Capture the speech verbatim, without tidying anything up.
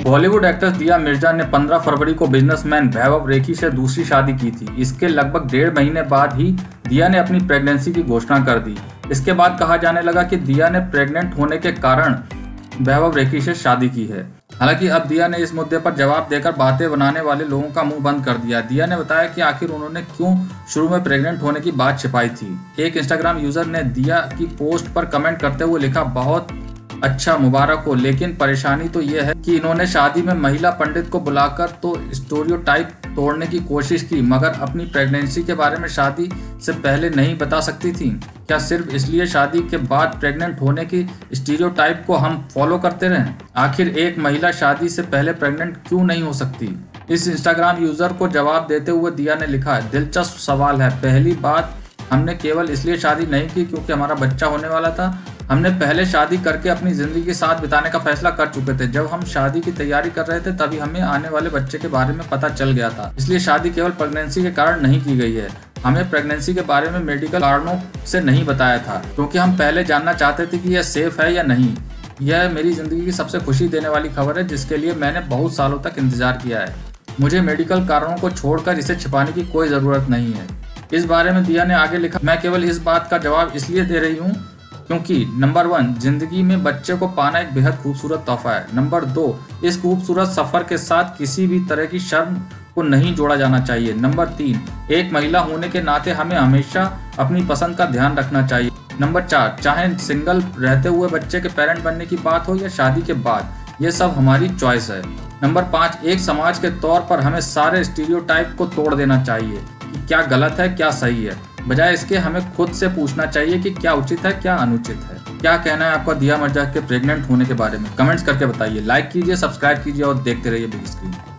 Bollywood actress दिया मिर्जा ने पंद्रह फरवरी को बिजनेसमैन वैभव रेखी से दूसरी शादी की थी। इसके लगभग डेढ़ महीने बाद ही दिया ने अपनी प्रेगनेंसी की घोषणा कर दी। इसके बाद कहा जाने लगा कि दिया ने प्रेग्नेंट होने के कारण वैभव रेखी से शादी की है। हालांकि अब दिया ने इस मुद्दे पर जवाब देकर बातें बनाने वाले लोगों का मुंह बंद कर दिया। दिया ने बताया कि आखिर उन्होंने क्यों शुरू में प्रेग्नेंट होने की बात छिपाई थी। एक इंस्टाग्राम यूजर ने दिया की पोस्ट पर कमेंट करते हुए लिखा, बहुत अच्छा, मुबारक हो, लेकिन परेशानी तो यह है कि इन्होंने शादी में महिला पंडित को बुलाकर तो स्टीरियोटाइप तोड़ने की कोशिश की, मगर अपनी प्रेगनेंसी के बारे में शादी से पहले नहीं बता सकती थी। क्या सिर्फ इसलिए शादी के बाद प्रेग्नेंट होने की स्टीरियोटाइप को हम फॉलो करते रहें? आखिर एक महिला शादी से पहले प्रेग्नेंट क्यों नहीं हो सकती? इस इंस्टाग्राम यूजर को जवाब देते हुए दिया ने लिखा, दिलचस्प सवाल है। पहली बात, हमने केवल इसलिए शादी नहीं की क्योंकि हमारा बच्चा होने वाला था। हमने पहले शादी करके अपनी जिंदगी के साथ बिताने का फैसला कर चुके थे। जब हम शादी की तैयारी कर रहे थे तभी हमें आने वाले बच्चे के बारे में पता चल गया था। इसलिए शादी केवल प्रेगनेंसी के कारण नहीं की गई है। हमें प्रेगनेंसी के बारे में मेडिकल कारणों से नहीं बताया था क्योंकि हम पहले जानना चाहते थे कि यह सेफ है या नहीं। यह मेरी जिंदगी की सबसे खुशी देने वाली खबर है जिसके लिए मैंने बहुत सालों तक इंतजार किया है। मुझे मेडिकल कारणों को छोड़कर इसे छिपाने की कोई जरूरत नहीं है। इस बारे में दिया ने आगे लिखा, मैं केवल इस बात का जवाब इसलिए दे रही हूँ क्योंकि नंबर वन, जिंदगी में बच्चे को पाना एक बेहद खूबसूरत तोहफा है। नंबर दो, इस खूबसूरत सफर के साथ किसी भी तरह की शर्म को नहीं जोड़ा जाना चाहिए। नंबर तीन, एक महिला होने के नाते हमें हमेशा अपनी पसंद का ध्यान रखना चाहिए। नंबर चार, चाहे सिंगल रहते हुए बच्चे के पेरेंट बनने की बात हो या शादी के बाद, ये सब हमारी चॉइस है। नंबर पाँच, एक समाज के तौर पर हमें सारे स्टीरियोटाइप को तोड़ देना चाहिए कि क्या गलत है, क्या सही है। बजाय इसके हमें खुद से पूछना चाहिए कि क्या उचित है, क्या अनुचित है। क्या कहना है आपका दिया मिर्जा के प्रेग्नेंट होने के बारे में? कमेंट्स करके बताइए। लाइक कीजिए, सब्सक्राइब कीजिए और देखते रहिए बिग स्क्रीन।